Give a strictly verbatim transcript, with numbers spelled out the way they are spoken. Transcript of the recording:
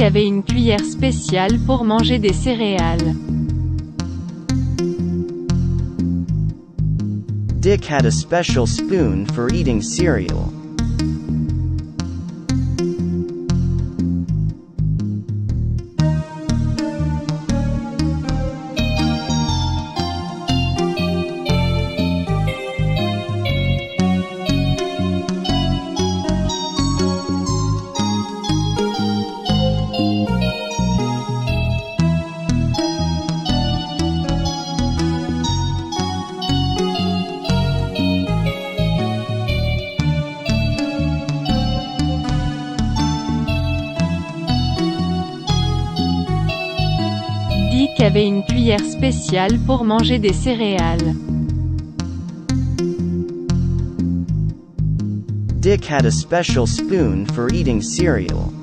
avait une cuillère spéciale pour manger des céréales. Dick had a special spoon for eating cereal. Dick avait une cuillère spéciale pour manger des céréales. Dick had a special spoon for eating cereal.